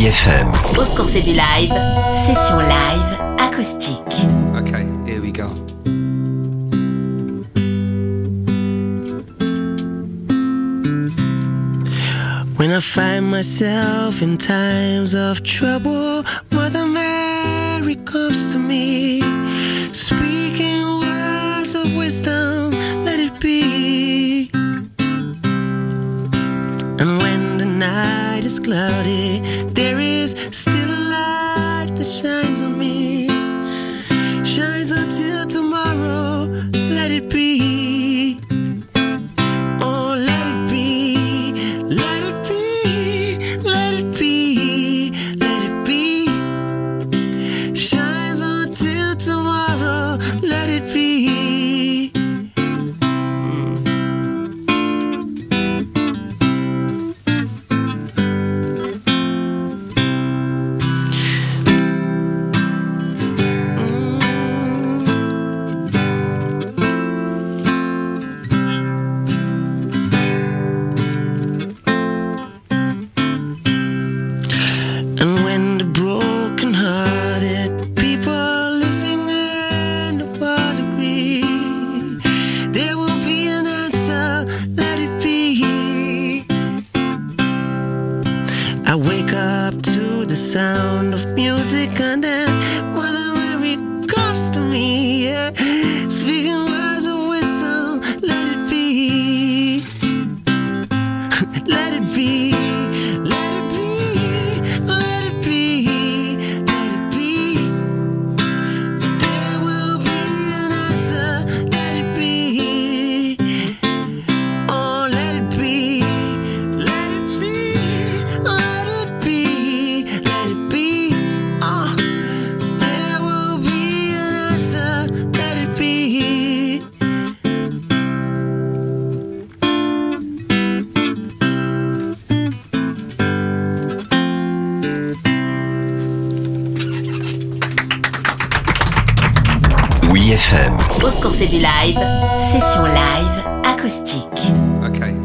Oui FM. Oscours c'est du live, session live acoustique. Okay, here we go. When I find myself in times of trouble, Mother Mary comes to me, speaking words of wisdom, let it be. And when the night is cloudy, there is still a light that shines on me, shines until tomorrow, let it be. Oh, let it be, let it be, let it be, let it be. Shines until tomorrow, let it be. And when the broken-hearted people living in the world agree, there will be an answer, let it be. I wake up to the sound of music, and then Mother Mary comes to me, yeah, speaking words of wisdom, let it be. Let it be, let it be, let it be, let it be. There will be an answer, let it be. Oh, let it be, let it be, let it be, let it be. Oh, there will be an answer, let it be. Oui FM. Oscours c'est du live, session live acoustique. Okay.